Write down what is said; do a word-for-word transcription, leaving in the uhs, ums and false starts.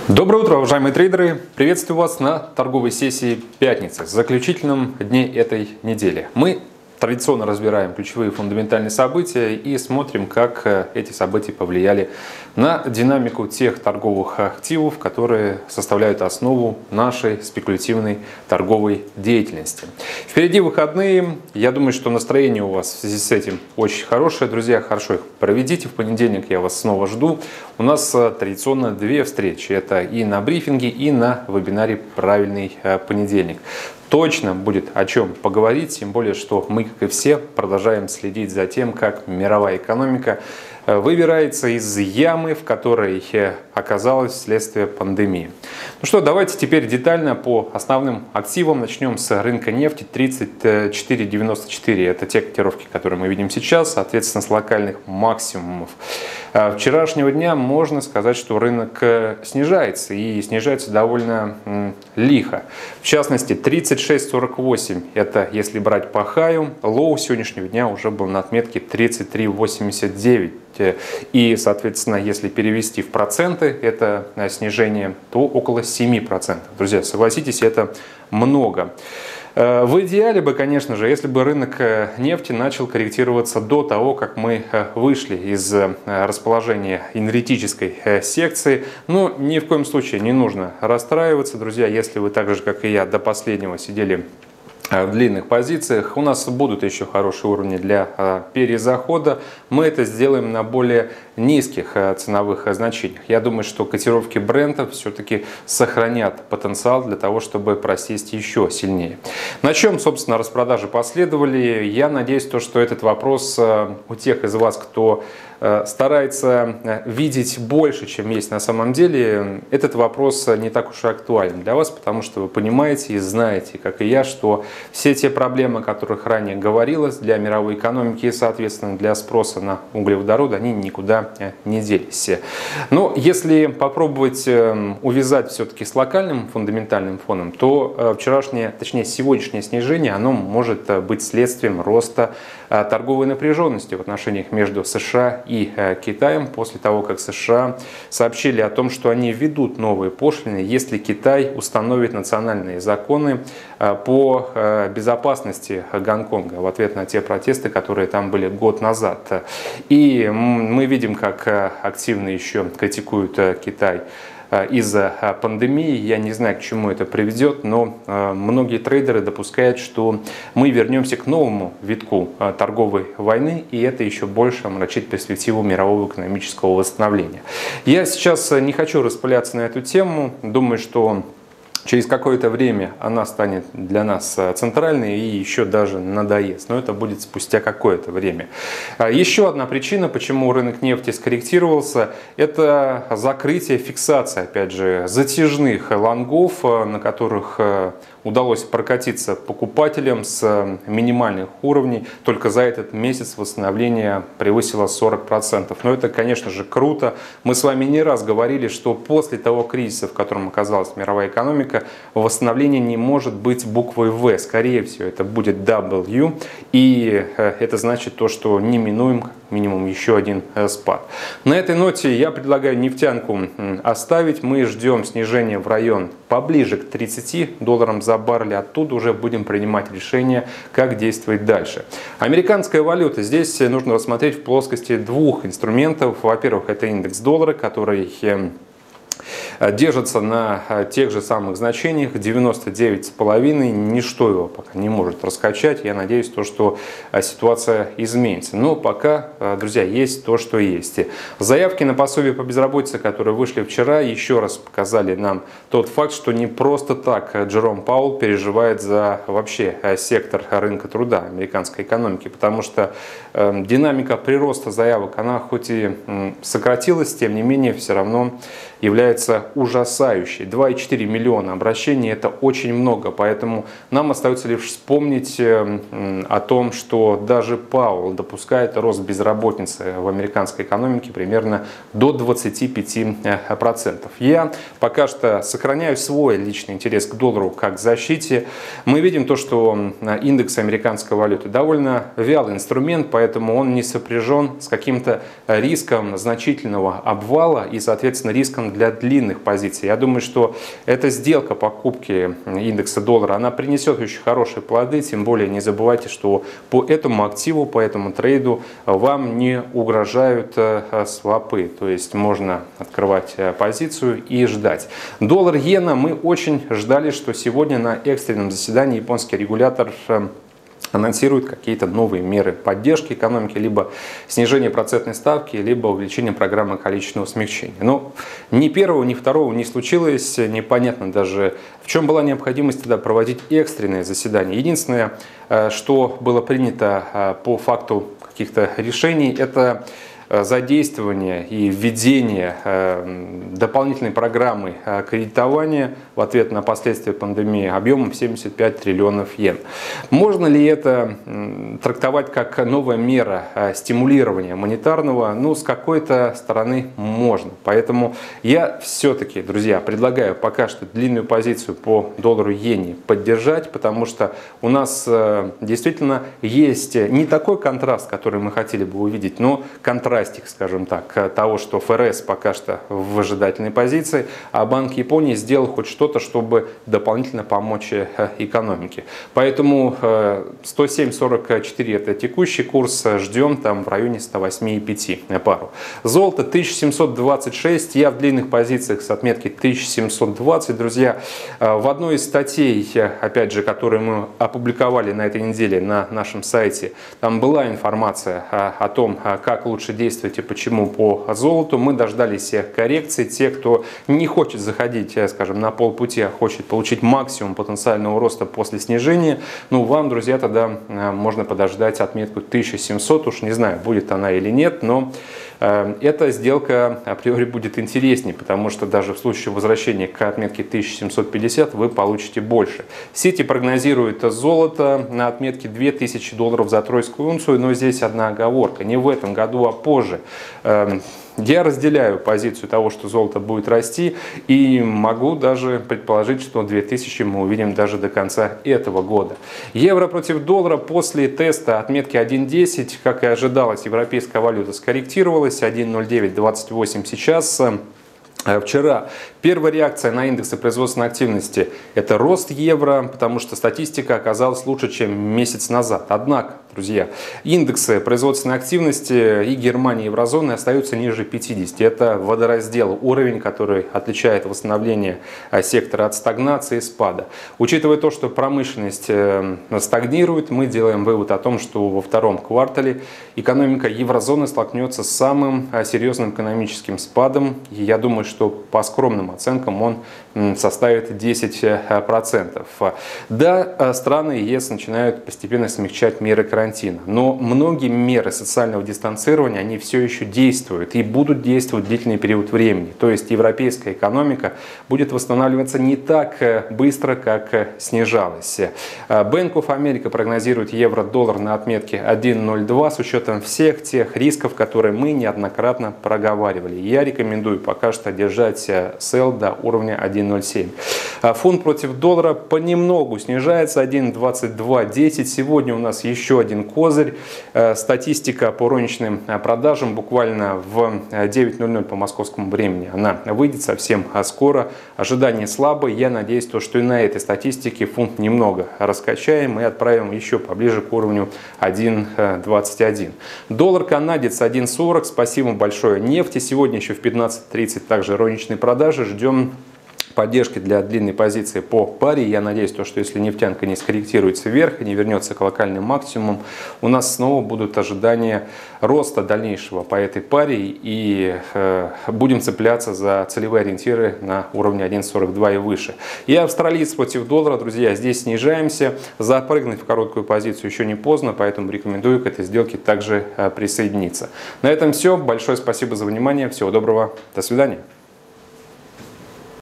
Доброе утро, уважаемые трейдеры! Приветствую вас на торговой сессии пятницы, заключительном дне этой недели. Мы традиционно разбираем ключевые фундаментальные события и смотрим, как эти события повлияли на динамику тех торговых активов, которые составляют основу нашей спекулятивной торговой деятельности. Впереди выходные. Я думаю, что настроение у вас в связи с этим очень хорошее. Друзья, хорошо их проведите. В понедельник я вас снова жду. У нас традиционно две встречи. Это и на брифинге, и на вебинаре «Правильный понедельник». Точно будет о чем поговорить, тем более, что мы, как и все, продолжаем следить за тем, как мировая экономика выбирается из ямы, в которой оказалась вследствие пандемии. Ну что, давайте теперь детально по основным активам. Начнем с рынка нефти. тридцать четыре девяносто четыре. Это те котировки, которые мы видим сейчас, соответственно, с локальных максимумов вчерашнего дня. Можно сказать, что рынок снижается, и снижается довольно лихо. В частности, тридцать шесть сорок восемь. Это если брать по хаю. Лоу сегодняшнего дня уже был на отметке тридцать три восемьдесят девять. И, соответственно, если перевести в проценты это снижение, то около семи процентов. Друзья, согласитесь, это много. В идеале бы, конечно же, если бы рынок нефти начал корректироваться до того, как мы вышли из расположения энергетической секции. Но ни в коем случае не нужно расстраиваться, друзья, если вы так же, как и я, до последнего сидели в длинных позициях. У нас будут еще хорошие уровни для перезахода. Мы это сделаем на более низких ценовых значениях. Я думаю, что котировки брента все-таки сохранят потенциал для того, чтобы просесть еще сильнее. На чем, собственно, распродажи последовали. Я надеюсь, то, что этот вопрос у тех из вас, кто старается видеть больше, чем есть на самом деле, этот вопрос не так уж и актуален для вас, потому что вы понимаете и знаете, как и я, что все те проблемы, о которых ранее говорилось для мировой экономики и, соответственно, для спроса на углеводороды, они никуда не делись. Но если попробовать увязать все-таки с локальным фундаментальным фоном, то вчерашнее, точнее сегодняшнее снижение, оно может быть следствием роста торговой напряженности в отношениях между США и Китаем после того, как США сообщили о том, что они введут новые пошлины, если Китай установит национальные законы по безопасности Гонконга в ответ на те протесты, которые там были год назад. И мы видим, как активно еще критикуют Китай из-за пандемии. Я не знаю, к чему это приведет, но многие трейдеры допускают, что мы вернемся к новому витку торговой войны, и это еще больше омрачит перспективу мирового экономического восстановления. Я сейчас не хочу распыляться на эту тему. Думаю, что через какое-то время она станет для нас центральной и еще даже надоест. Но это будет спустя какое-то время. Еще одна причина, почему рынок нефти скорректировался, это закрытие, фиксация, опять же, затяжных лонгов, на которых удалось прокатиться покупателям с минимальных уровней. Только за этот месяц восстановление превысило сорок процентов. Но это, конечно же, круто. Мы с вами не раз говорили, что после того кризиса, в котором оказалась мировая экономика, восстановление не может быть буквой В. Скорее всего, это будет дабл ю. И это значит то, что неминуем как минимум еще один спад. На этой ноте я предлагаю нефтянку оставить. Мы ждем снижения в район поближе к тридцати долларам за баррель. Оттуда уже будем принимать решение, как действовать дальше. Американская валюта. Здесь нужно рассмотреть в плоскости двух инструментов. Во-первых, это индекс доллара, который держится на тех же самых значениях девяносто девять с половиной. Ничто его пока не может раскачать. Я надеюсь, то, что ситуация изменится. Но пока, друзья, есть то, что есть. Заявки на пособие по безработице, которые вышли вчера, еще раз показали нам тот факт, что не просто так Джером Паул переживает за вообще сектор рынка труда американской экономики, потому что э, динамика прироста заявок, она хоть и сократилась, тем не менее все равно является ужасающей. два и четыре миллиона обращений — это очень много, поэтому нам остается лишь вспомнить о том, что даже Паул допускает рост безработицы в американской экономике примерно до двадцати пяти процентов. Я пока что сохраняю свой личный интерес к доллару как к защите. Мы видим то, что индекс американской валюты довольно вялый инструмент, поэтому он не сопряжен с каким-то риском значительного обвала и, соответственно, риском для длинных длинных позиций. Я думаю, что эта сделка покупки индекса доллара, она принесет очень хорошие плоды, тем более не забывайте, что по этому активу, по этому трейду вам не угрожают свапы, то есть можно открывать позицию и ждать. Доллар-иена мы очень ждали, что сегодня на экстренном заседании японский регулятор анонсирует какие-то новые меры поддержки экономики, либо снижение процентной ставки, либо увеличение программы количественного смягчения. Но ни первого, ни второго не случилось. Непонятно даже, в чем была необходимость тогда проводить экстренное заседание. Единственное, что было принято по факту каких-то решений, это задействование и введение дополнительной программы кредитования в ответ на последствия пандемии объемом семьдесят пять триллионов йен. Можно ли это трактовать как новая мера стимулирования монетарного? Ну, с какой-то стороны можно. Поэтому я все-таки, друзья, предлагаю пока что длинную позицию по доллару-иене поддержать, потому что у нас действительно есть не такой контраст, который мы хотели бы увидеть, но контраст, скажем так, того, что ФРС пока что в выжидательной позиции, а Банк Японии сделал хоть что-то, чтобы дополнительно помочь экономике. Поэтому сто семь сорок четыре это текущий курс, ждем там в районе ста восьми и пяти пару. Золото тысяча семьсот двадцать шесть, я в длинных позициях с отметки тысяча семьсот двадцать. Друзья, в одной из статей, опять же, которую мы опубликовали на этой неделе на нашем сайте, там была информация о том, как лучше действовать и почему по золоту. Мы дождались коррекции. Те, кто не хочет заходить, скажем, на полпути, а хочет получить максимум потенциального роста после снижения, ну, вам, друзья, тогда можно подождать отметку тысяча семьсот. Уж не знаю, будет она или нет, но эта сделка априори будет интереснее, потому что даже в случае возвращения к отметке тысяча семьсот пятьдесят вы получите больше. Сити прогнозирует золото на отметке две тысячи долларов за тройскую унцию, но здесь одна оговорка. Не в этом году, а позже. Я разделяю позицию того, что золото будет расти, и могу даже предположить, что две тысячи мы увидим даже до конца этого года. Евро против доллара после теста отметки один десять, как и ожидалось, европейская валюта скорректировалась, один ноль девять двадцать восемь сейчас. Вчера первая реакция на индексы производственной активности – это рост евро, потому что статистика оказалась лучше, чем месяц назад. Однако, друзья, индексы производственной активности и Германии, и еврозоны остаются ниже пятидесяти. Это водораздел, уровень, который отличает восстановление сектора от стагнации и спада. Учитывая то, что промышленность стагнирует, мы делаем вывод о том, что во втором квартале экономика еврозоны столкнется с самым серьезным экономическим спадом. И я думаю, что по скромным оценкам он составит десять процентов. Да, страны ЕС начинают постепенно смягчать меры карантина, но многие меры социального дистанцирования, они все еще действуют и будут действовать длительный период времени. То есть европейская экономика будет восстанавливаться не так быстро, как снижалась. Bank of America прогнозирует евро-доллар на отметке один ноль два с учетом всех тех рисков, которые мы неоднократно проговаривали. Я рекомендую пока что держать сел до уровня один ноль семь. Фунт против доллара понемногу снижается, один двадцать два десять. Сегодня у нас еще один козырь. Статистика по розничным продажам буквально в девять ноль ноль по московскому времени. Она выйдет совсем скоро. Ожидания слабые. Я надеюсь, то, что и на этой статистике фунт немного раскачаем и отправим еще поближе к уровню один двадцать один. Доллар канадец один сорок. Спасибо большое нефти. Сегодня еще в пятнадцать тридцать также розничные продажи. Ждем поддержки для длинной позиции по паре. Я надеюсь, то, что если нефтянка не скорректируется вверх и не вернется к локальным максимумам, у нас снова будут ожидания роста дальнейшего по этой паре и э, будем цепляться за целевые ориентиры на уровне один сорок два и выше. И австралиец против доллара, друзья, здесь снижаемся. Запрыгнуть в короткую позицию еще не поздно, поэтому рекомендую к этой сделке также э, присоединиться. На этом все. Большое спасибо за внимание. Всего доброго. До свидания.